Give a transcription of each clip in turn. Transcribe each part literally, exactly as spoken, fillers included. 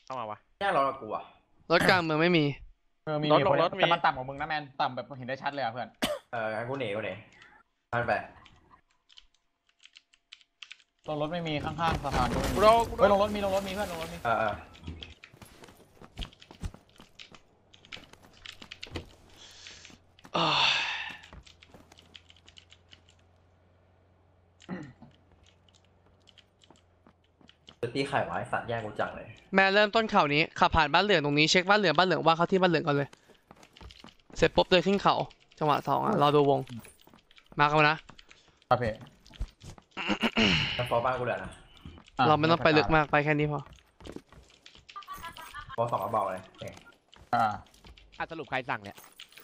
เข้ามาวะแย่รถกับกูอะรถกลางเมืองไม่มีเออมีมีคนแต่มันต่ำกว่ามึงนะแมนต่ำแบบเห็นได้ชัดเลยอ่ะเพื่อนเออกูหนีกูหนีมันไปลงรถไม่มีข้างๆสะพานด้วยกูโดนกูโดเฮ้ยนลงรถมีลงรถมีเพื่อนลงรถมีเออเออตีไข่ไว้สัตว์แย่งกูจังเลยแม่เริ่มต้นเขานี้ขับผ่านบ้านเหลืองตรงนี้เช็คบ้านเหลืองบ้านเหลืองว่าเขาที่บ้านเหลืองก่อนเลยเสร็จปุ๊บเดินขึ้นเขาจังหวะสองอ่ะรอดูวงมากันนะครับพี่แล้วฟอบ้านกูเลยนะเราไม่ต้องไปลึกมากไปแค่นี้พอฟอสองกระบอกเลยอ่าอ่ะสรุปใครสั่งเนี่ย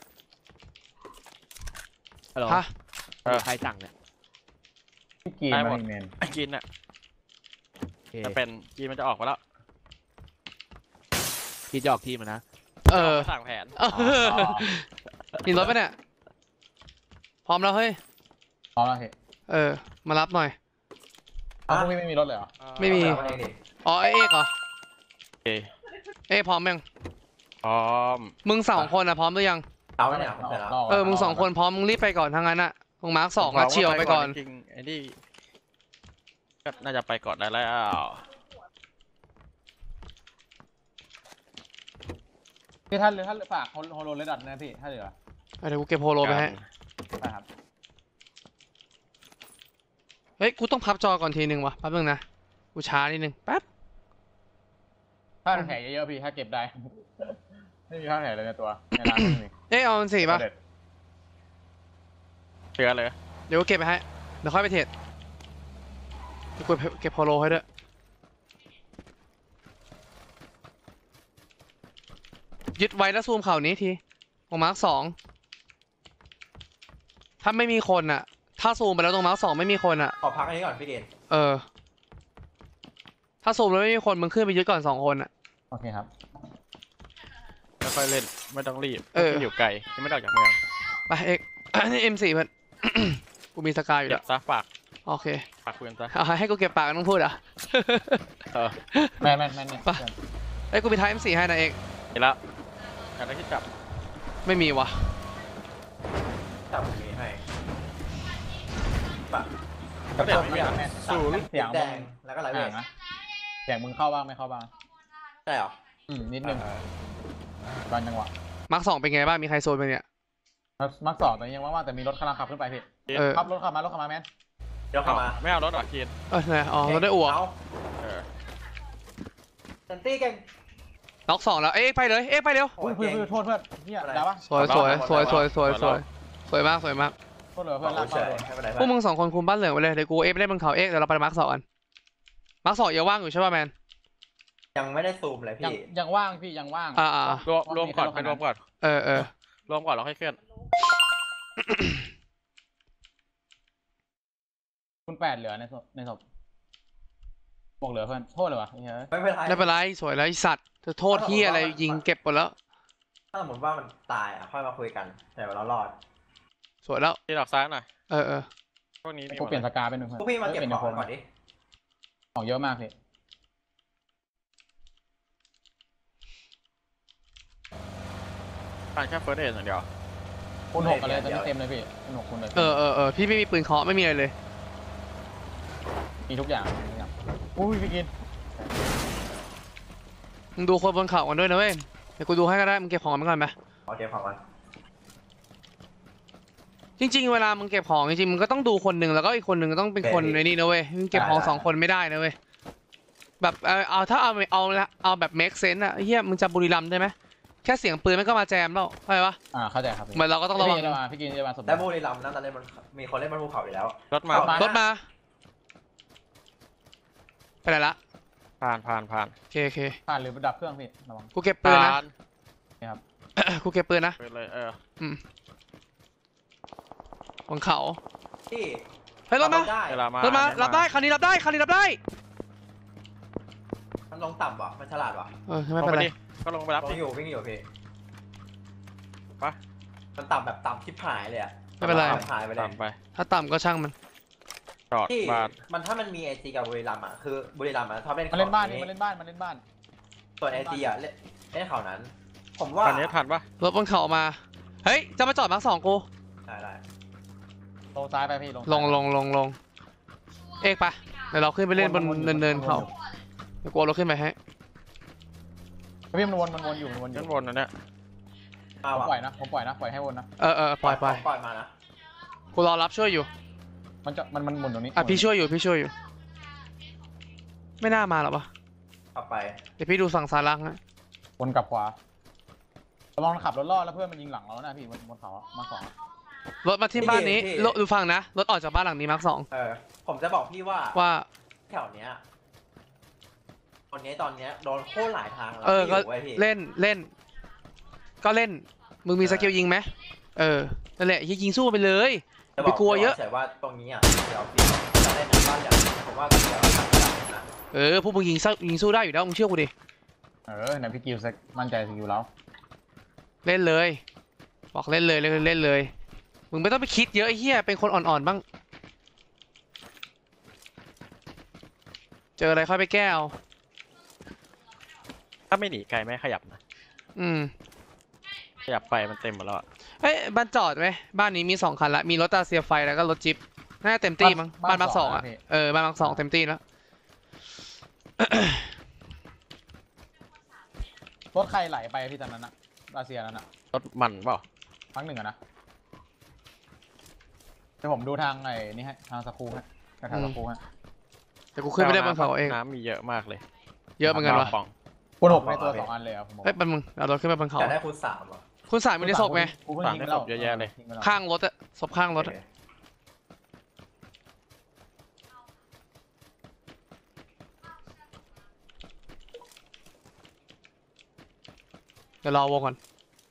ฮัลโหลฮะเออใครสั่งเนี่ยพี่กีนมาอีเมนกินอ่ะจะเป็นกินมันจะออกมาแล้วกินจะออกทีมันนะเออสั่งแผนมีรถปะเนี่ยพร้อมแล้วเฮ้ยพร้อมแล้วพี่เออมารับหน่อยอ้าวพวกพี่ไม่มีรถเลยเหรอไม่มีอ๋อไอเอกเหรอเอเอกพร้อมยังพร้อมมึงสองคนอ่ะพร้อมหรือยังเอาไว้เนี่ยเออมึงสองคนพร้อมมึงรีบไปก่อนทางนั้นอ่ะมึงมาร์คสองอ่ะเฉียวไปก่อนจริงไอ้นี่ก็น่าจะไปก่อนได้แล้วพี่ท่านเลยท่านฝากโฮโลเลดัดนะพี่ถ้าเหลือเดี๋ยวกูเก็บโฮโลไปให้ได้ครับเฮ้ยกูต้องพับจอก่อนทีนึงวะแป๊บนึงนะกูช้านิดนึงแป๊บถ้าแผลเยอะๆพี่ถ้าเก็บได้ไม่มีผ้าแผลเลยในตัวในร้านไม่มีเอ๊ะเอามันสี่ป่ะเชื่อเลยเดี๋ยวกูเก็บไปให้เดี๋ยวค่อยไปเทรดกูเก็บโฮโลให้ด้วยยึดไว้แล้วซูมเข่านี้ทีตรงมาร์คสองถ้าไม่มีคนอ่ะถ้าซูมไปแล้วตรงมาร์คสองไม่มีคนอ่ะขอพักอันนี้ก่อนพี่เกณฑ์เออถ้าซูมแล้วไม่มีคนมึงขึ้นไปยึดก่อนสองคนอ่ะโอเคครับไม่ค่อยเล่นไม่ต้องรีบเอออยู่ไกลไม่ต้องจากเมืองไปเอกนี่เอ็มสี่เพื่อนกูมีสกายอยู่แล้วซะฝากโอเคฝากคุยกันซะเอาให้กูเก็บปากต้องพูดอ่ะเออแม่แม่แม่เนี่ยไอ้กูมีท้ายเอ็มสี่ให้นะเอกเห็นแล้วอยากได้ที่จับไม่มีวะจับมีให้ปะกับตัวพี่แม่สูงเสียงแดงแล้วก็ไหลเวทนะเสียงมึงเข้าบ้างไม่เข้าบ้างใช่หรออืมนิดนึงตอนจังหวะมาร์คสองเป็นไงบ้างมีใครโซนไปเนี่ยมาร์คสองตอนนี้ยังว่างๆแต่มีรถกำลังขับขึ้นไปพี่ขับรถขับมารถขับมาแมนเดี๋ยวขับมาไม่เอารถหรอคีนเออเนี่ยอ๋อรถได้อั่วเซนตี้กันล็อกสองแล้วเอ๊ะไปเลยเอ๊ะไปเร็วเพื่อนโทษเพื่อนเฮียได้ปะสวยสวยสวยสวยสวยสวยสวยมากสวยมากโทษเลยเพื่อนรักมากพวกมึงสองคนคุมบ้านเหลืองไปเลยเดี๋ยวกูเอฟเล่นบนเขาเอ๊ะเดี๋ยวเราไปมาร์คสองกันมาร์คสองยังว่างอยู่ใช่ป่ะแมนยังไม่ได้ซูมเลยพี่ยังว่างพี่ยังว่างอ่ารวมรวมก่อนเป็นรวมก่อนเออเออรวมก่อนเราค่อยเคลื่อนคุณแปดเหลือในศพในศพบอกเหลือเพื่อนโทษเลยวะไม่เป็นไรไม่เป็นไรสวยแล้วไอสัตว์จะโทษที่อะไรยิงเก็บหมดแล้วถ้าสมมติว่ามันตายอ่ะค่อยมาคุยกันแต่เรารอดสวยแล้วที่ดอกซ้ายหน่อยเออเออพวกนี้กูเปลี่ยนสกาเป็นหนึ่งเพื่อนพวกพี่มาเก็บของก่อนดิของเยอะมากเลยผ่านแค่เฟิร์สเอทอย่างเดียวคุณหกอะไรตอนนี้เต็มเลยพี่คุณหกคุณเลยเออเออเออพี่ไม่มีปืนเคาะไม่มีอะไรเลยมีทุกอย่างทุกอย่างอุ้ยพี่กินมึงดูคนบนเขากันด้วยนะเว้ยเดี๋ยวกูดูให้ก็ได้มึงเก็บของมันก่อนไหมโอเคของมันจริงๆเวลามึงเก็บของจริงๆมึงก็ต้องดูคนหนึ่งแล้วก็อีกคนหนึ่งก็ต้องเป็นคนในนี่นะเว้ยมึงเก็บของสองคนไม่ได้นะเว้ยแบบเอาเอาถ้าเอาเอาเอาแบบ make sense อะเฮียมึงจะบุรีรัมย์ได้ไหมแค่เสียงปืนมันก็มาแจมแล้วเข้าใจปะอ่าเข้าใจครับเหมือนเราก็ต้องระวังพี่กินจะมาสมแต่บุรีรัมย์นะตอนนี้มันมีคนเล่นบนภูเขาอยู่แล้วรถมารถมาไปไหนละผ่านผ่านผ่านโอเคโอเคผ่านหรือดับเครื่องพี่ระวังกูเก็บปืนนะนี่ครับกูเก็บปืนนะเลยเอออืมบนเขาที่เฮ้ยรถมารถมารับได้คันนี้รับได้คันนี้รับได้มันลงต่ำว่ะมันฉลาดว่ะเออไม่เป็นไรก็ลงไปรับวิ่งอยู่วิ่งอยู่พี่ปะมันต่ำแบบต่ำทิพหายเลยอ่ะไม่เป็นไรหายไปเลยถ้าต่ำก็ช่างมันจอดบ้านมันถ้ามันมีไอจีกับบุรีรัมย์อ่ะคือบุรีรัมย์อ่ะชอบเล่นมันเล่นบ้านนี่มันเล่นบ้านมันเล่นบ้านส่วนไอจีอ่ะเล่นเล่นเขานั้น ผมว่าคันนี้ทันปะรถบนเขามาเฮ้ยจะมาจอดมาร์คสองกูได้ได้ลงซ้ายไปพี่ลงลงลงลงเอกปะเดี๋ยวเราขึ้นไปเล่นบนเนินเนินเขาเดี๋ยวกูเอารถขึ้นไปให้พี่มันวนมันวนอยู่มันวนอชั้ยู่นบนนั่นเนี่ยมาผมว่ะปล่อยนะผมปล่อยนะปล่อยให้วนนะเออเออปล่อยปล่อยปล่อยมานะกูรอรับช่วยอยู่มันจะมันมันหมุนตรงนี้อ่ะพี่ช่วยอยู่พี่ช่วยอยู่ ไม่น่ามาหรอปะกลับไปเดี๋ยวพี่ดูฝั่งซ้ายล่างนะวนกลับขวาระวังขับรถล่อแล้วเพื่อนมันยิงหลังเรานะพี่บนบนเขาอะมาสองรถมาที่บ้านนี้รถดูฟังนะรถออกจากบ้านหลังนี้มาร์คสองเออผมจะบอกพี่ว่าว่าแถวเนี้ยตอนนี้ตอนเนี้ยโดนโคตรหลายทางแล้วเออพี่ก็ยู่ไว้พี่เล่นเล่น ก็เล่นมึงมีสกิลยิงไหมเออนั่นแหละยิงสู้ไปเลยจะบไปกลัวเยอะจว่าตรงนี้อ่ะเดี๋ยวพี่จะเล่นในบ้านอย่างผมว่าเดี๋ยวเราทำได้นะเออพวกมึงยิงสู้ยิงสู้ได้อยู่แล้วมึงเชื่อกูดิเออไหนพี่กิวมั่นใจสกิลแล้วเล่นเลยบอกเล่นเลยเล่นเล่นเลยมึงไม่ต้องไปคิดเยอะไอ้เหี้ยเป็นคนอ่อนๆบ้างเจออะไรค่อยไปแก้เอาถ้าไม่หนีไกลไม่ขยับนะอืมขยับไปมันเต็มหมดแล้วอะเอ้ยบ้านจอดไหมบ้านนี้มีสองคันละมีรถตาเซียไฟแล้วก็รถจิ๊บน่าจะเต็มที่มั้งบ้านมาร์คสองอ่ะเออบ้านมาร์คสองเต็มที่แล้วรถใครไหลไปพี่ตอนนั้นอะรัสเซียนั้นอะรถมันเปล่าครั้งหนึ่งอะนะเดี๋ยวผมดูทางไอ้นี่ฮะทางสกูฮะทางสกูฮะแต่กูขึ้นไม่ได้บนเขาเองน้ำมีเยอะมากเลยเยอะเหมือนกันวะปองคุณหกในตัวสองอันเลยอะผมบอกเอ้ยเป็นมึงเอารถขึ้นไปบนเขาอยากได้คูณสามอ่ะคุณสายมีในศพไงกูเพิ่งยิงไปแล้วยิงไปแล้วข้างรถอะศพข้างรถอะเดี๋ยวรอวงก่อน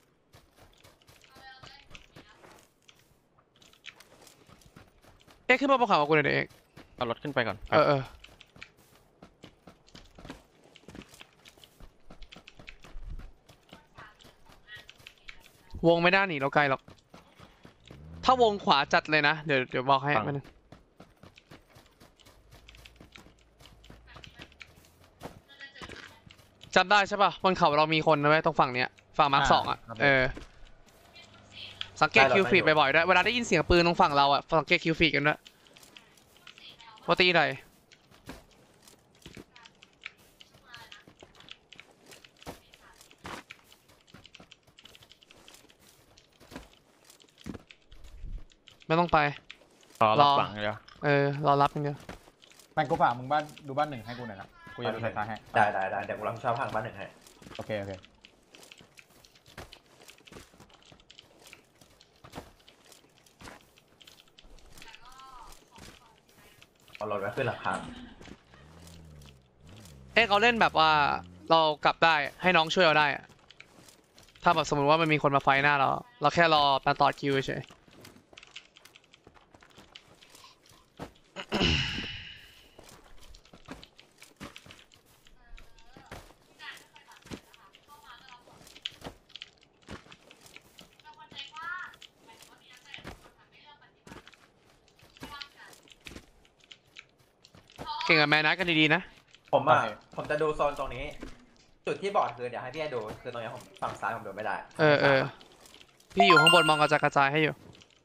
เอ๊ะขึ้นมาบนเขากับกูหน่อยเด็กเอารถขึ้นไปก่อนเออเออวงไม่ได้หนีเราไกลหรอก ถ้าวงขวาจัดเลยนะ เดี๋ยวเดี๋ยวบอกให้มันงจำได้ใช่ป่ะบนเขาเรามีคนนะเว้ยตรงฝั่งเนี้ยฝั่งมาร์คสองอ่ะเออสังเกตคิวฟีดบ่อยๆด้วยเวลาได้ยินเสียงปืนตรงฝั่งเราอ่ะสังเกตคิวฟีดกันด้วยว่าตีไหนไม่ต้องไปรอรรออหลังเดียวเออรอรับอย่างเดียวแม่งกูฝากมึงบ้านดูบ้านหนึ่งให้กูหน่อยนะกูจะดูซ้ายให้ได้ได้ได้เดี๋ยวกูรับผิดชอบทางบ้านหนึ่งให้โอเคโอเคเอารถไว้ขึ้นหลังคาเอ๊ะเขาเล่นแบบว่าเรากลับได้ให้น้องช่วยเราได้อะถ้าแบบสมมติว่ามันมีคนมาไฟหน้าเรา เราแค่รอมาต่อคิวเฉยเก่งกับแมนนัทกันดีๆนะผมอ่ะผมจะดูโซนตรงนี้ จุดที่บอดคือเดี๋ยวให้พี่ให้ดูคือตรงนี้ผมฝั่งซ้ายผมดูไม่ได้เออเออพี่อยู่ข้างบนมองกระจายกระจายให้อยู่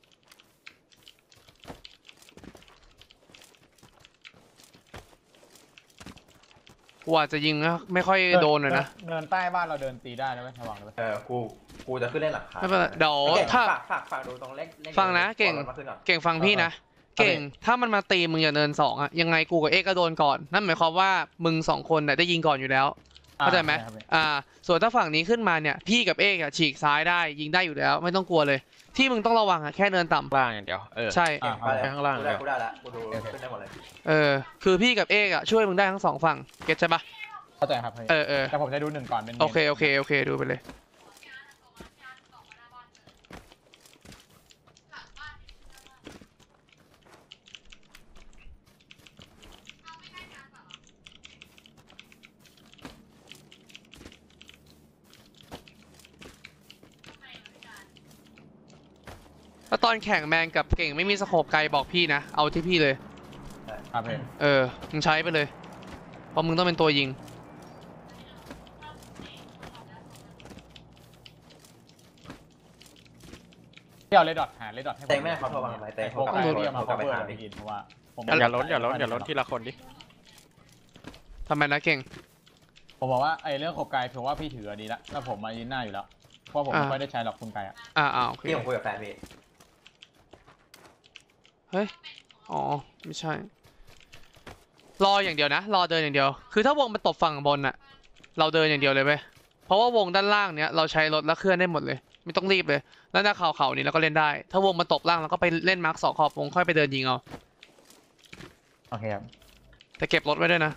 กูอาจจะยิงนะไม่ค่อยโดนเลยนะเดินใต้บ้านเราเดินตีได้นะเว้ยระวังเลยเออกูกูจะขึ้นเล่นหลังคาไม่เป็นไรเดี๋ยวเก่งถ้าฝากฝากฝากดูตรงเล็กเล็กฟังนะเก่งอารถมาขึ้นก่อนเก่งฟังพี่นะ เก่งถ้ามันมาตีมึงอย่าเนินสองอะยังไงกูกับเอ็กก็โดนก่อนนั่นหมายความว่ามึงสองคนน่ะได้ยิงก่อนอยู่แล้วเข้าใจไหมอ่าส่วนถ้าฝั่งนี้ขึ้นมาเนี่ยพี่กับเอ็กอะฉีกซ้ายได้ยิงได้อยู่แล้วไม่ต้องกลัวเลย ที่มึงต้องระวังอะแค่เนินต่ำล่างอย่างเดียวเออใช่เก่งไปเลยข้างล่างกูเลได้ยกูได้แล้วกูดูขึ้นได้หมดเลยเออคือพี่กับเอกอะช่วยมึงได้ทั้งสองฝั่งเก็ตใช่ปะเข้าใจครับเออเออแต่ผมจะดูหนึ่งก่อนเป็นโอเคโอเคโอเคดูไปเลยแล้วตอนแข่งแมนกับเก่งไม่มีสโคปไกลบอกพี่นะเอาที่พี่เลยครับพี่เออมึงใช้ไปเลยเพราะมึงต้องเป็นตัวยิงพี่เอาเลดดอทหาเลดดอทให้ผมเต้ไม่ให้เขาโทรมาทำไมเต้โทรกลับโทรไปพี่เอามาโทรกลับไป cover หาพี่กินเพราะว่าผมอย่าล้นอย่าล้นอย่าล้นทีละคนดิทำไมนะเก่งผมบอกว่าไอ้เรื่องขบไกลผมว่าพี่ถือดีละแล้วผมมายืนหน้าอยู่แล้วเพราะผมไม่อ่าค่อยได้ใช้หรอกคุณไกลอ่ะอ่าอ่าโอเคพี่ผมคุยกับแฟนพี่เฮ้ยอ๋อไม่ใช่ รออย่างเดียวนะรอเดินอย่างเดียว คือถ้าวงมันตบฝั่งบนน่ะเราเดินอย่างเดียวเลยเว้ยเพราะว่าวงด้านล่างเนี้ยเราใช้รถแล้วเคลื่อนได้หมดเลยไม่ต้องรีบเลยแล้วหน้าเขาเขานี่เราก็เล่นได้ ถ้าวงมันตบล่างเราก็ไปเล่นมาร์คสองขอบวงค่อยไปเดินยิงเอาโอเคครับแต่เก็บรถไว้ด้วยนะ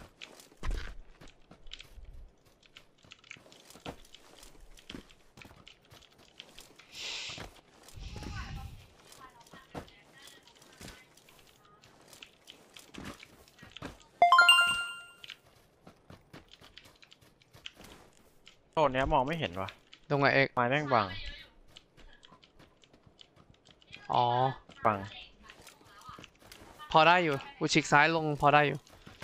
โซนเนี้ยมองไม่เห็นว่ะตรงไหนเอกไม้แม่งบังอ๋อบังพอได้อยู่กูฉีกซ้ายลงพอได้อยู่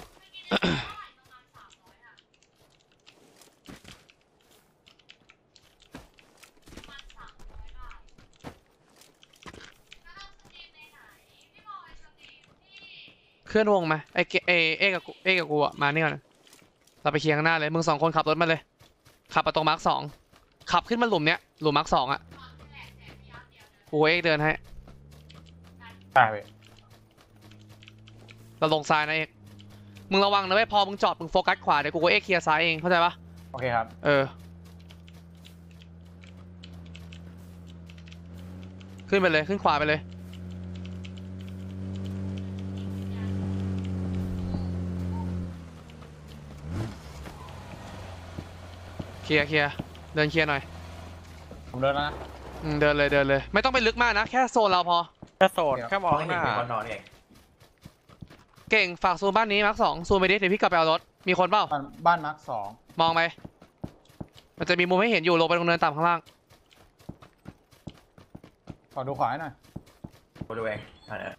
เคลื่อนวงมาไอเกเอเอกับกูเอกับกูอะมานี่ก่อนเราไปเคลียร์ข้างหน้าเลยมึงสองคนขับรถมาเลยขับไปตรงมาร์คสองขับขึ้นมาหลุมเนี้ยหลุมมาร์คสองอะกูเอกเดินให้ใช่พี่เราลงซ้ายนะเอกมึงระวังนะเว้ยพอมึงจอดมึงโฟกัสขวาเดี๋ยวกูเอกเคลียร์ซ้ายเองเข้าใจปะโอเคครับเออขึ้นไปเลยขึ้นขวาไปเลยเคลียร์เคลียร์เดินเคลียร์หน่อยผมเดินแล้วนะอืมเดินเลยเดินเลยไม่ต้องไปลึกมากนะแค่โซนเราพอแค่โซนแค่มองไม่หเห็นน้ามีคนนอนเองเก่งฝากซูมบ้านนี้มาร์คสองซูมไปดิเดี๋ยวพี่กลับไปเอารถมีคนเปล่าบ้านบ้านมาร์คสองมองไปมันจะมีมุมให้เห็นอยู่ลงไปตรงเนินต่ำข้างล่างขอดูขวาให้หน่อยกูดูเองอันนี้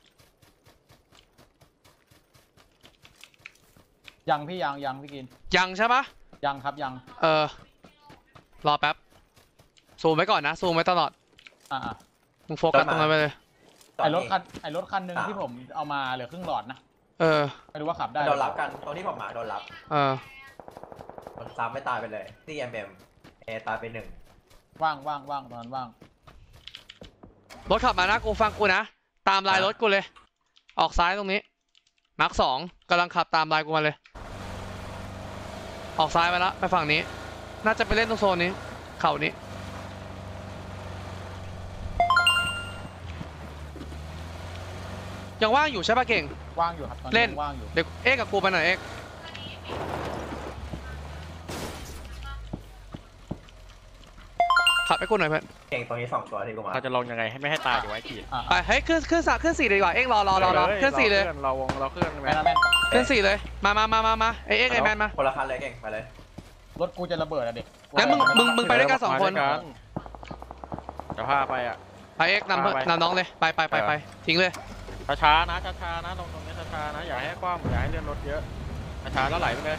ยังพี่ยังยังพี่กินยังใช่ปะยังครับยังเออรอแป๊บซูมไว้ก่อนนะซูมไว้ตลอดอ่าอ่ามึงโฟกัสตรงนั้นไปเลยไอรถคันไอรถคันหนึ่งที่ผมเอามาเหลือครึ่งหลอดนะเออไม่รู้ว่าขับได้โดนรับกันตรงที่ผมมาโดนรับเออโดนซ้ำไม่ตายไปเลยที่ เอ็ม เอ็ม เอตายไปหนึ่งว่างว่างว่างตอนนั้นว่างรถขับมานะกูฟังกูนะตามลายรถกูเลย ออกซ้ายตรงนี้มาร์คสองกำลังขับตามลายกูมาเลย ออกซ้ายไปแล้วไปฝั่งนี้ น่าจะไปเล่นตรงโซนนี้เข่านี้ยังว่างอยู่ใช่ปะเก่งว่างอยู่ครับตอนเล่นี้นว่างอยู่เด็กเอ๊กกับกูไปหน่อยเอ๊กขับให้กูหน่อยเพื่อนเก่งตรงนี้สองตัวที่กูมาเราจะลงยังไงให้ไม่ให้ตายดีไว้ขีดอ่าไปเฮ้ยขึ้นขึ้นสามขึ้นสี่เลยดีกว่าเอ๊กรอรอรอรอขึ้นสี่เลยเราวงเราเคลื่อนไหมแม่นะแม่นขึ้นสี่เลยมามามามามาไอเอ๊กไอแมนมาคนละคันเลยเก่งไปเลยรถกูจะระเบิดอะเด็กงั้นมึงมึงมึงไปด้วยกันสองคนมาด้วยจะพาไปอ่ะไปเอ็กนำเพื่อนไปนำน้องเลยไปไปไปไปทิ้งเลยช้าๆนะช้าๆนะตรงตรงนี้ช้าๆนะอย่าให้คว่ำอย่าให้เลื่อนรถเยอะช้าๆแล้วไหลไปเลย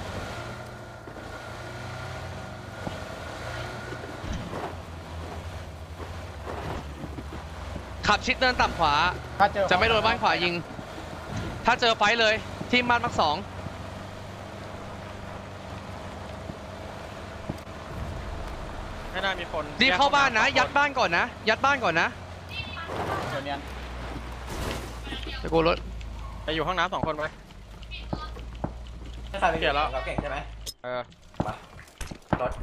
ขับชิดเดินต่ำขวาถ้าเจอจะไม่โดนบ้านขวายิง ถ้าเจอไฟท์เลยทีมบ้านมักสองไม่น่ามีคนรีบเข้าบ้านนะ ยัดบ้านก่อนนะ ยัดบ้านก่อนนะเดี๋ยวเนียนเดี๋ยวกูรถไปอยู่ห้องน้ำสองคนไว้ไม่ใครไปเกลียดแล้วเราเก่งใช่ไหมเออมารถ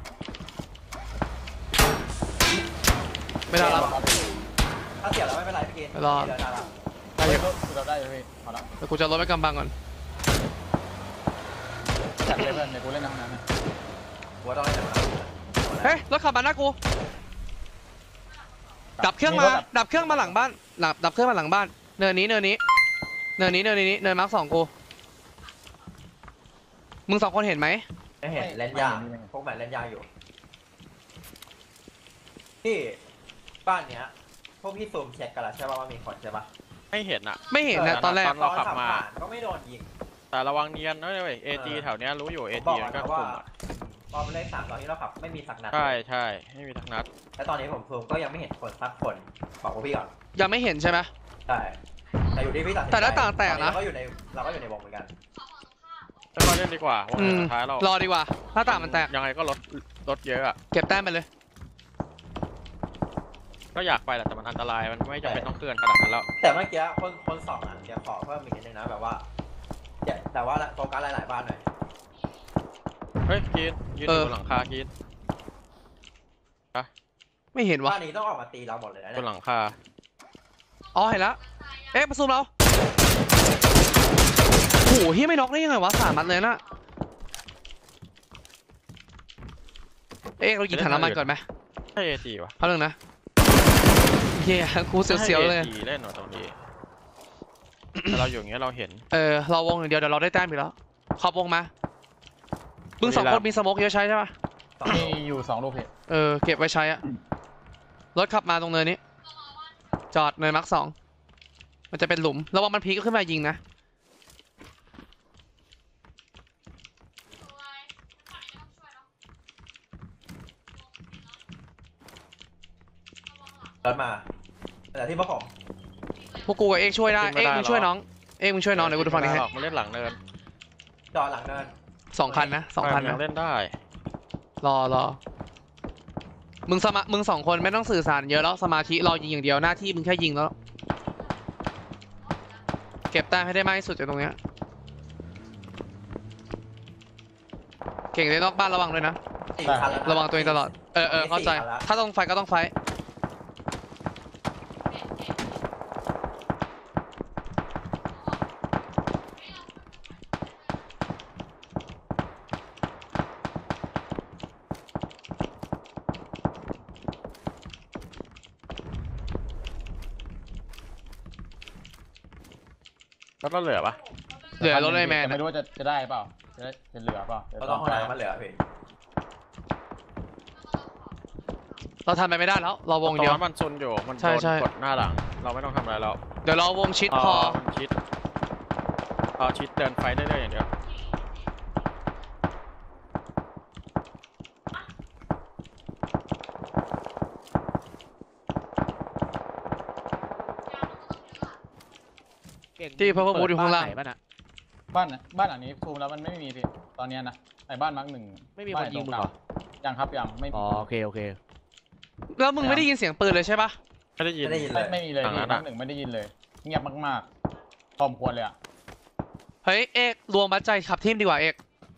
ไม่ได้แล้วถ้าเสียแล้วไม่เป็นไรพี่กินไม่รอเดี๋ยวได้ละได้อยู่กูเราได้อยู่พี่เอาละเดี๋ยวกูจะรถไปกำบังก่อนจัดเลยเพื่อนเดี๋ยวกูเล่นในห้องน้ำนะกูว่าต้องเล่นหนังเฮ้ยรถขับมาหน้ากู ดับเครื่องมา ดับเครื่องมาหลังบ้านหลับดับเครื่องมาหลังบ้าน เนินนี้เนินนี้ เนินนี้เนินนี้เนินมาร์คสองกู มึงสองคนเห็นไหมไม่เห็นเล่นยากพวกแมนเล่นยากอยู่ที่บ้านเนี้ยพวกพี่ซูมเช็คกันแล้วใช่ป่ะว่ามีคนใช่ป่ะไม่เห็นอ่ะไม่เห็นนะตอนแรกตอนเราขับมาผ่นก็ไม่โดนยิงแต่ระวังเนียนนะเว้ยเอจีแถวเนี้ยรู้อยู่เอบอกจีมันก็นะกว่าลุ่มอะพอเป็นเลขสามตอนที่เราขับไม่มีสักนัดใช่ใช่ไม่มีทักนัดและตอนนี้ผมซูมก็ยังไม่เห็นคนสักคนบอกพวกพี่ก่อนยังไม่เห็นใช่ไหมใช่แต่อยู่ที่พี่ตัดสินใจแต่หน้าต่างแตกนะเราก็อยู่ในเราก็อยู่ในวงเหมือนกันไม่ค่อยเล่นดีกว่าว่าอืมสุดท้ายเรารอดีกว่าหน้าต่างมันแตกยังไงก็ลดลดเยอะอะเก็บแต้มไปเลยก็อยากไปแหละแต่มันอันตรายมันไม่จำเป็นต้องเคลื่อนขนาดนั้นแล้วแต่เมื่อกี้คนคนสองอ่ะเดี๋ยวขอเพิ่มอีกนิดนึงนะแบบว่าเดี๋ยวแต่ว่าโฟกัสหลายๆบ้านหน่อยเฮ้ยกินยืนเอออยู่บนหลังคากินไม่เห็นวะบ้านนี้ต้องออกมาตีเราหมดเลยนะบเนี่ยนหลังคาอ๋อเห็นแล้วเอ๊ะมาซูมเราโอ้โหเฮียไม่น็อกได้ยังไงวะสามนัดเลยนะเอ๊ะเรายิงถังน้ำมันก่อนไหมใช่เอจีวะเพราะเรื่องนะเฮียกูเสียวๆเลยใช่ A จีเล่นหรอตรงนี้แต่เราอยู่อย่างเงี้ยเราเห็นเออเราวงอย่างเดียวเดี๋ยวเราได้แต้มอีกแล้วขอบวงมามึงสองคนมีสโมกเยอะใช้ใช่ปะสองมีลูกอยู่สองลูกพี่เออเก็บไว้ใช้อะรถขับมาตรงเนินนี้จอดเนินมาร์คสองมันจะเป็นหลุมระวังมันพีกก็ขึ้นมายิงนะรถมาแต่ที่พวกผมพวกกูกับเอกช่วยได้เอกมึงช่วยน้องเอกมึงช่วยน้องเดี๋ยวกูดูฝั่งนี้ให้หรอกมันเล่นหลังเนินจอดหลังเนินสองคันนะสองคันยันะงเล่นได้รอรอมึงสมามึงสองคนไม่ต้องสื่อสารเยอะแล้วสมาธิรอยิงอย่างเดียวหน้าที่มึงแค่ยิงแล้ว เก็บแต้มให้ได้มากที่สุดจากตรงเนี้ยเก่งเลยนอกบ้านระวังด้วยนะสี่คันแล้วนระวังตัวเองตลอดเออเออเข้าใจสี่คันแล้วถ้าต้องไฟก็ต้องไฟแล้วก็เหลือปะเหลือรถไอแมนแต่ไม่อะรู้ว่าจะจะได้เปล่าจะได้จะเหลือเปล่าเดี๋ยวเราต้องไปห้องน้ำมันเหลือพี่เราทำอะไรไม่ได้แล้วเราวงตรเดีงยวนั้นมันซนอยู่มันใช่โดนใช่กดหน้าหลัง เราไม่ต้องทำอะไรแล้วเดี๋ยวเราวงชิดพอมันชิดเอาชิดเดินไฟได้เลยอย่างเดียวที่เพอร์เพอร์มูดอยู่ข้างล่างบ้านไหนบ้านอะบ้านนะบ้านหลังนี้ซูมแล้วมันไม่มีพี่ตอนเนี้ยนะในบ้านมาร์กหนึ่งไม่มีคนยิงมึงเหรอยังครับยังไม่มีอ๋อโอเคโอเคแล้วมึงไม่ได้ยินเสียงปืนเลยใช่ปะไม่ได้ยินไม่ได้ยินเลไม่ยไม่มีเลยฝั่งพี่นั้นมาอะร์กหนึ่งไม่ได้ยินเลย เงียบมากๆพอสมควรเลยอะเฮ้ยเอกรวมบัตใจขับทีมดีกว่าเอก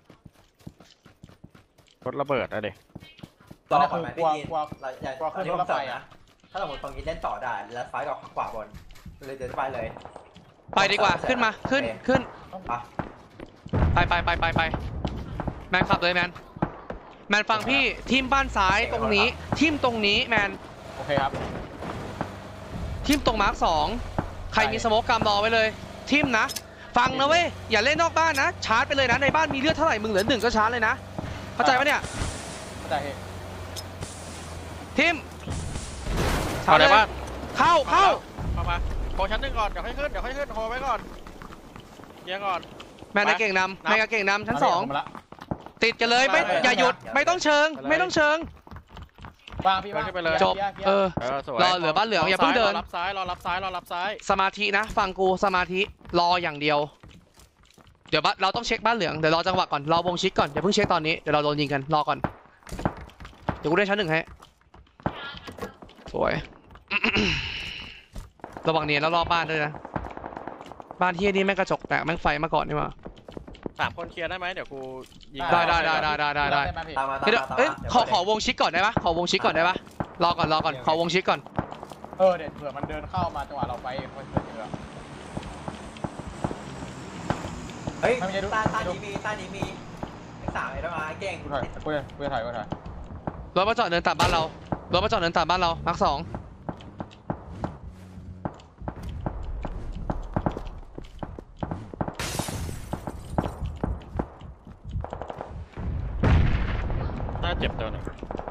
รถระเบิดอะเด็กรอก่อนไหมกลัพี่วกินกลัวเราอย่ากลัวขึ้นที่รผถมไฟเสริมอะนะถ้าสมมติตรงนี้เล่นต่อได้แล้วซ้ายกับขวาบนเลยเดินไปเลยไปดีกว่าขึ้นมาขึ้นขึ้นอ่ะไปไปไปไปไปแมนขับเลยแมนแมนฟังพี่ทีมบ้านซ้ายตรงนี้ทีมตรงนี้แมนโอเคครับทีมตรงมาร์คสองใครมีสโมกกำรอไว้เลยทีมนะ ฟังนะเว้ยอย่าเล่นนอกบ้านนะชาร์จไปเลยนะในบ้านมีเลือดเท่าไหร่มึงเหลือหนึ่งก็ชาร์จเลยนะเข้าใจปะเนี่ยเข้าใจพี่ทีมเข้าในบ้านเข้าเข้าเข้ามาโคชั้นหนึ่งก่อนเดี๋ยวค่อยขึ้นเดี๋ยวค่อยขึ้นโคไว้ก่อนเกียร์ก่อนแมนในเก่งนำแมนกับเก่งนำชั้นสองเาพี่ผมมาละติดกันเลยไม่อย่าหยุดไม่ต้องเชิง ไม่ต้องเชิงวางพี่วางไปเลยจบเออเออสวยรอเหลือบ้านเหลืองอย่าเพิ่งเดินรอรับซ้ายรอรับซ้ายรอรับซ้ายสมาธินะ ฟังกูสมาธิรออย่างเดียว เดี๋ยวบ้านเราต้องเช็คบ้านเหลืองเดี๋ยวรอจังหวะก่อนรอวงชิดก่อนอย่าเพิ่งเช็คตอนนี้เดี๋ยวเราโดนยิงกันรอก่อนเดี๋ยวกูได้ชั้นหนึ่งให้สวย ระวังเนียนแล้วรอบบ้านด้วยนะบ้านที่นี่แม่งกระจกแตกแม่งไฟมาก่อนนี่หว่าสามคนเคลียร์ได้ไหมเดี๋ยวกูยิงได้ได้ได้ได้ได้ได้ได้ไหมพี่ตามมาตามเดี๋ยวมาตามเอ้ยมาขอขอวงชิดก่อนได้ปะขอวงชิดก่อนได้ปะรอก่อนรอก่อนขอวงชิดก่อนเออเดี๋ยวเผื่อมันเดินเข้ามาจังหวะเราไปค่อยๆเจอเฮ้ยไม่มีดูใต้ใต้นี้มีใต้นี้มีเลขสามไอ้ต้องมาเก่งกูถ่ายกูจะกูจะถ่ายกูจะถ่ายรถมาจอดเดินตามบ้านเรารถมาจอดเดินตามบ้านเรามาร์คสองน่าเจ็บตัวหนึ่ง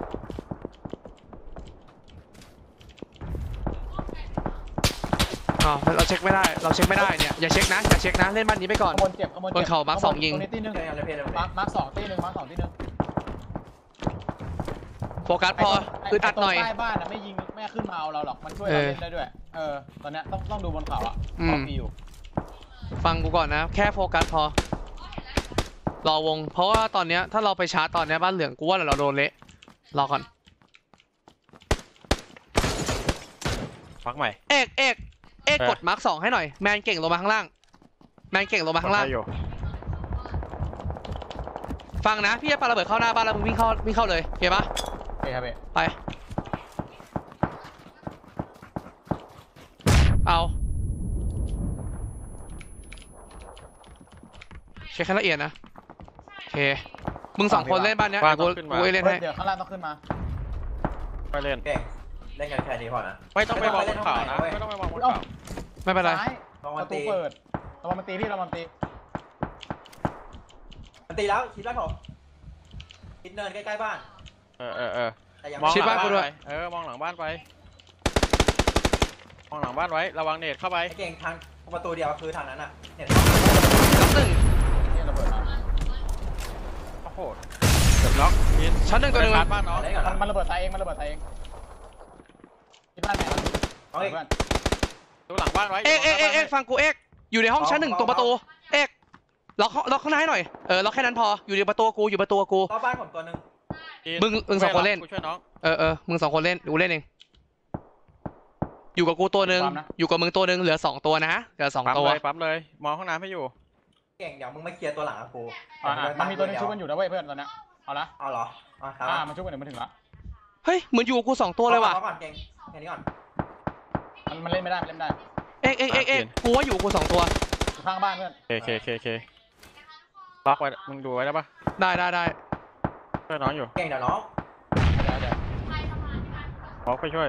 อ๋อเราเช็คไม่ได้เราเช็คไม่ได้เนี่ยอย่าเช็คนะอย่าเช็คนะเล่นบ้านนี้ไปก่อนข้างบนเจ็บข้างบนบนเขามาร์คสองยิงตรงนี้ตีหนึ่งเฮ้ยเอาเลยเพลเลยมาร์คมาร์คสองตีหนึ่งมาร์คสองตีหนึ่งโฟกัสพอไอึดอัดหน่อยไตรงใต้บ้านนะไม่ยิงไม่ขึ้นมาเอาเราหรอกมันช่วยเราเล่นได้ด้วยเออตอนเนี้ยต้องต้องดูบนเขาอ่ะอืมต้องมีอยู่ฟังกูก่อนนะ แค่โฟกัสพอรอวง เพราะว่าตอนเนี้ยถ้าเราไปชาร์จตอนเนี้ยบ้านเหลืองกูว่าเราโดนเละรอก่อนพักใหม่เอกเอกเอกเออกดมาร์คสองให้หน่อยแมนเก่งลงมาข้างล่างแมนเก่งลงมาข้างล่างกดให้อยู่ฟังนะพี่จะปาระเบิดเข้าหน้าบ้านแล้วมึงวิ่งเข้าวิ่งเข้าเลยโอเคปะโอเคครับพี่ไปเอาเช็คให้ละเอียดนะโอเคมึงสองคนเล่นบ้านเนี้ยเดี๋ยวกูกูเล่นให้เดี๋ยวข้างล่างต้องขึ้นมาไปเล่นเก่งเล่นกันแค่นี้พอนะไม่ต้องไปมองบนเขานะไม่ไม่ต้ต้ออง งไปไปมมออง งบบ นนเขาเขาไม่เป็นไรซ้ายลองปมันระตูตีเปิดระวังมันตีพี่ระวังมันตีมันตีแล้วคิดแล้วผมคิดเนินใกล้ๆบ้านเออเออเออแต่ยังมองชิดหลับ้าง นกูด้วยไปเออมองหลังบ้านไปมองหลังบ้านไว้ระวังเนตเข้าไปไอ้เก่งทางประตูเดียวคือทางนั้นอ่ะเนี่ยนับหนึ่งนี่ระเบิดมาโอ้โหเกือบล็อกมินชั้นหนึ่งตัวหนึ่งชาร์จบ้านน้องเล่นก่อนมันนะมันระเบิดตายเองมันระเบิดตายเองที่บ้านไหนครับเอาอีกเพื่อนดูหลังบ้านไว้เอกเอกเอกเอกฟังกูเอกอยู่ในห้องชั้นหนึ่งตรงประตูเอกล็อกล็อกข้างในให้หน่อยเออล็อกแค่นั้นพออยู่ในประตูกูอยู่ประตูกูรอบบ้านผมตัวหนึ่งมึงมึงสองคนเล่นกูช่วยน้องเออเออมึงสองคนเล่นเดี๋ยวกูเล่นเองอยู่กับกูตัวหนึ่งอยู่กับมึงตัวหนึ่งเหลือสองตัวนะเหลือสองปั๊มตัวเลยปั๊มเลยมองห้องน้ำให้อยู่เก่งเดี๋ยวมึงมาเคลียร์ตัวหลังกับกูอ่าอ่ามันมีตัวนึงชุบกันอยู่นะเว้ยเพื่อนตอนเนี้ยเอาละเอาเหรออ่าครับอ่ามันชุบกันเดี๋ยวมันถึงละเฮ้ยเหมือนอยู่กับกูสองตัวเลยว่ะอาก่อนเก่งแค่นี้ก่อนมันมันเล่นไม่ได้มันเล่นไม่ได้เอกเอกเอกเอกกูว่าอยู่กับกูสองตัวอยู่ข้างบ้านเพื่อนเคเคเคเคล็อกไว้มึงดูไว้ได้ปะได้ได้ได้ช่วยน้องอยู่เก่งเดี๋ยวน้องเดี๋ยวเดี๋ยวล็อกไปช่วย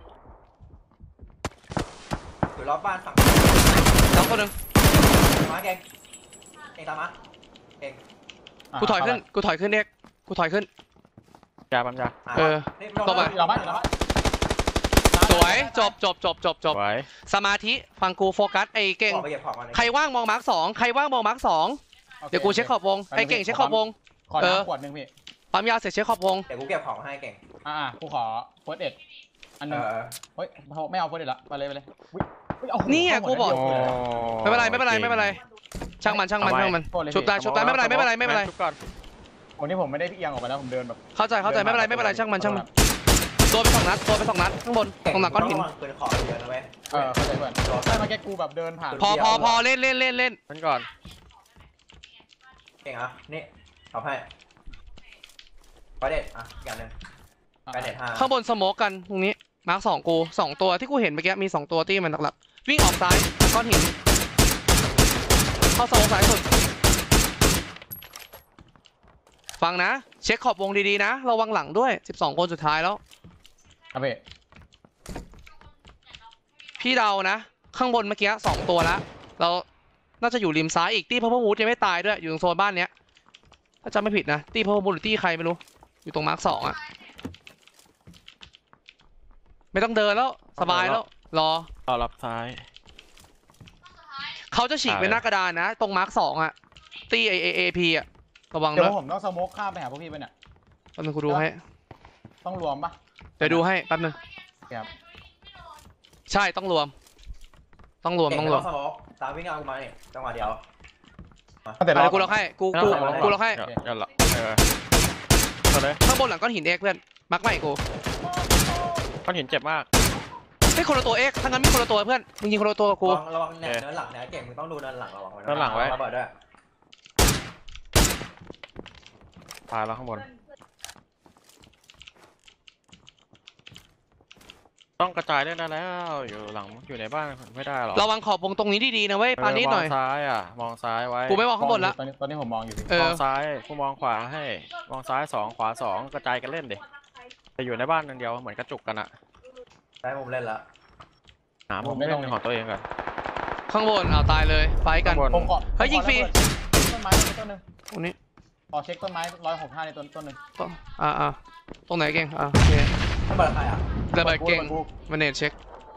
อยู่รอบบ้านฝั่งน้องตัวหนึ่งมาเก่งเก่งตามมาเก่งกูถอยขึ้นกูถอยขึ้นเอกกูถอยขึ้นยาปั๊มยาาเออนี่ต่อไปอยู่หลังบ้านอยู่หลังบ้านสวยจบจบจบจบจบไว้สมาธิฟังกูโฟกัสไอ้เก่งออกไปเก็บของก่อนเลยใครว่างมองมาร์คสองใครว่างมองมาร์คสองโอคเดี๋ยวกูเช็คขอบวงไอ้เก่งเช็คขอบวงขอเออน้ำขวดหนึ่งพี่ปั๊มยาเสร็จเช็คขอบวงเดี๋ยวกูเก็บของให้เก่งอ่าอ่ากูขอเฟิร์สเอ็ดอันหเอนึงอเฮ้ยไม่เอาเฟิร์สเอ็ดละไปเลยไปเลยอุ๊ยอุ๊ยเอานี่ไงกูบอกเดียวเลยไม่เป็นไรไม่เป็นไรไม่เป็นไรช่างมันช่างมันช่างมันชุบได้ชุบได้ไม่เป็นไรไม่เป็นไรไม่เป็นไรชุบก่อนโอ้นี่ผมไม่ได้พี่เอียงออกไปแล้วผมเดินแบบเข้าใจเข้าใจไม่เป็นไรไม่เป็นไรช่างมันช่างมันโดนไปสองนัดโดนไปสองนัดข้างบนเก่งตรงหลังก้อนหินต้ระวังปืนขอเยอะนะเว้ยเออเข้าใจเพื่อนใช่เมื่อกี้กูแบบเดินผ่านพอพอพอเล่นเล่นเล่นเล่นนั่นก่อนเก่งอ่ะนี่เอาให้ไปเด็ดอ่ะอย่างหนึ่งไปเด็ดห้าข้างบนสโมกกันตรงนี้มาร์คสองกูสองตัวที่กูเห็นเมื่อกี้มีสองตัวที่มันหลักๆวิ่งออกซ้ายก้อนหินเข้าสโมกซ้ายสุดฟังนะเช็คขอบวงดีๆนะระวังหลังด้วยสิบสองคนสุดท้ายแล้วครับพี่พี่เดานะ ข้างบนเมื่อกี้สองตัวแล้วเราน่าจะอยู่ริมซ้ายอีกตี้พระพมูดยังไม่ตายด้วยอยู่ตรงโซนบ้านเนี้ยถ้าจำไม่ผิดนะตี้พระพมูดหรือตี้ใครไม่รู้อยู่ตรงมาร์คสองอะไม่ต้องเดินแล้วสบายแล้วรอต่อรับซ้ายเขาจะฉีกไปหน้ากระดานนะ ตรงมาร์คสองอะตี้เอเอเอพีอะระวังเดี๋ยด้วยวผมต้องสโมกข้ามไปหาพวกพี่ไปเนี่ยแป๊บนึงกูดูให้ต้องรวมปะเดี๋ยวดูให้แป๊บนึงครับใช่ต้องรวม ต้องรวมเก่ต้องรวมสโมกตามวิ่งเอากูมาเนี่ยจังหวะเดียวตั้งแต่เดี๋รยวกูล็อกให้กูกูกูล็อกให้เดี๋ยวเดี๋ยวละเออเอาเลยข้างบนหลังก้อนหินเอกเพื่อนมาร์คใหม่กูก้อนหินเจ็บมากไม่คนละตัวเอกถ้างั้นไม่คนละตัวเพื่อนมึงยิงคนละตัวกับกูระวังระวังเนินหลังเนี่ยเก่งมึงต้องดูเนินหลังระวังไว้นะเนินหลังไว้ระเบิดด้วยตายแล้วข้างบนต้องกระจายเล่นได้แล้วอยู่หลังอยู่ในบ้านไม่ได้หรอระวังขอบวงตรงนี้ดีๆนะเว้ยปานิดหน่อยมองซ้ายอ่ะมองซ้ายไว้กูไม่มองข้างบนละตอนนี้ตอนนี้ผมมองอยู่พี่เอมอองซ้ายกูมองขวาให้มองซ้ายสองขวาสองกระจายกันเล่นดิจะอยู่ในบ้านนึงเดียวเหมือนกระจุกกันอะได้มุมเล่นละหามุมเล่นของตัวเองก่อนข้างบนเอาตายเลยไฟกันข้างบนผมขอเฮ้ยยิงฟรีต้นไม้ต้นหนึ่งตรงนี้ขอเช็คต้นไม้ร้อยหกห้าในต้นต้นหนึ่งต้นอ่าอ่าตรงไหนเก่งอ่าโอเคระเบิดใครอ่ะระเบิดเก่งมันเนตเช็ค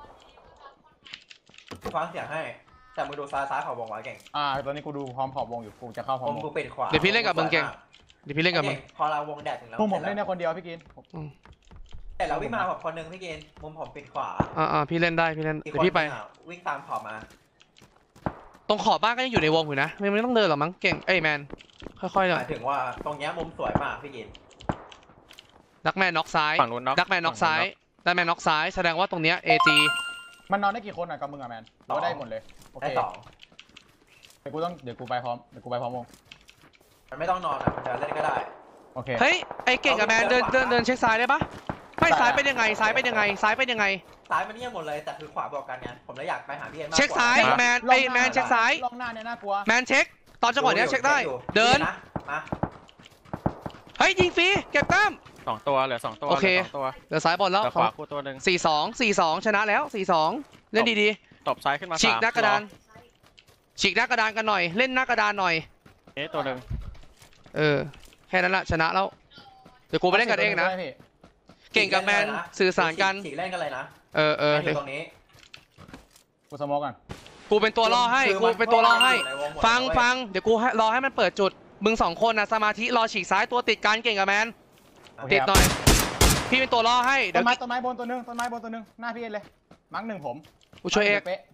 ฟังเสียงให้แต่มึงดูซ้ายซ้ายขอบวงไว้เก่งอ่าตอนนี้กูดูพร้อมขอบวงอยู่กูจะเข้าพร้อผม มวงกูปิดขวาเดี๋ยวพี่เล่นกับมึงเก่งเดี๋ยวพี่เล่นกับมึงไอ้เก่งพอเราวงแดดถึงแล้วมุมผมเล่นได้คนเดียวพี่กินแต่เราวิ่งมาแบบคนหนึงพี่เกณฑ์มุมผมปิดขวาอ่าอ่าพี่เล่นได้พี่เล่นอีกเดี๋คยนวพี่ไปหนึ่งอะวิ่งตามขอบมาตรงขอบบ้านก็ยังอยู่ในวงอยู่นะไม่ไม่ต้องเดินหรอกมั้งเก่งเอ้ยแมนค่อยๆหน่หอยมายถึงว่าตรงเนี้ยมุมสวยมากพี่เกณฑ์ดักแมนน็อกซ้ายฝั่งนู้นเนาะดักแมนน็อกซ้ายดักแมนน็อกซ้ายแสดงว่าตรงเนี้ยเอจีมันนอนได้กี่คนอ่ะกับมึงอ่ะแมนหรือว่าได้หมดเลยโอเคได้สองเดี๋ยวกูต้องเดี๋ยวกูไปพร้อมเดี๋ยวกูไปพร้อมวงมันไม่ต้องนอนอ่ะมันจะเล่นก็ได้โอเคเฮ้ยไอเก่งกับแมนเดินเดินเดินเช็คซ้ายได้ปะไม่ซ้ายเป็นยังไงซ้ายเป็นยังไงซ้ายเป็นยังไงซ้ายมันเนี่ยหมดเลยแต่คือขวาบอกกันไงผมเลยอยากไปหาพี่เอ็นมากกว่าเช็คซ้ายแมนไอแมนเช็คซ้ายล่องหน้าเนี่ยน่ากลัวแมนเช็คตอนจังหวะเนี้ยเช็คได้อยู่เดินนะมาเฮ้ยยิงฟรีเก็บแต้มสองตัวเหลือสองตัวโอเคหลืสองตัวเดี๋ยวซ้ายบอลแล้วแต่ขวาคู่ตัวหนึ่งสี่สองสี่สองชนะแล้วสี่สองเล่นดีตบซ้ายขึ้นมาๆฉีกสามหน้ากระดานรอฉีกหน้ากระดานกันหน่อยเล่นหน้ากระดานหน่อยนี่ตัวหนึ่งเออแค่นั้นละชนะแล้วเดี๋ยวกูไปเล่นกันเองนะได้พี่เก่งกับแมนสื่อสารกันฉีกเล่นกันเลยนะเออเออแมนอเดี๋ยวยู่ตรงนี้กูสโมกก่อนกูเป็นตัวล่อให้คือกูมันเป็นตัวล่อให้อยู่ในวงหมดฟังเลยฟังเดี๋ยวกูให้รอให้มันเปิดจุดมึงสองคนนะสมาธิรอฉีกซ้ายตัวติดกันเก่งกับแมนโอเคติดครับหน่อย พี่เป็นตัวล่อให้เดี๋ต้ยนวไม้ต้นไม้บนตัวหนึงต้นไม้บนตัวหนึงหน้าพี่เอ็นเลยมั้งหนึ่งผมกูช่วยเอกเป๊ะ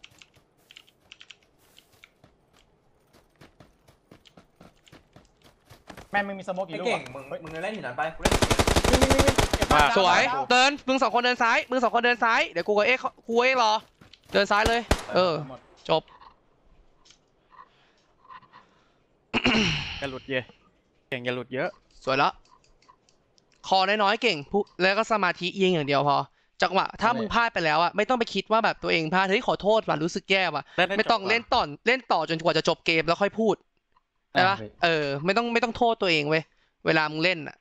แมนมึงมีสโมกกี่ไอ้ลูกเก่งอะมึงเฮ้ยมึงเล่นอยู่นั้นไปกูเล่นวิ่งวิ่งวิ่งวิ่งเก็บบ้านสวยดาวเดินมึงสองคนเดินซ้ายมึงสองคนเดินซ้ายเดี๋ยวกูกับเอกกูเอกรอเดินซ้ายเลย เออหมดจบอย่าหลุดเยเก่งอย่าหลุดเยอะสวยแล้วคอน้อยๆเก่งผู้แล้วก็สมาธิเอียงอย่างเดียวพอจังหวะถ้ามึงพลาดไปแล้วอะไม่ต้องไปคิดว่าแบบตัวเองพลาดเฮ้ยขอโทษว่ะรู้สึกแย่ว่ะเล่นให้ไม่ต้องจบก่อนเล่นต่อเล่นต่อจนกว่าจะจบเกมแล้วค่อยพูดใช่ปะเออไม่ต้องไม่ต้องโทษตัวเองเว้ยเวลามึงเล่นอะ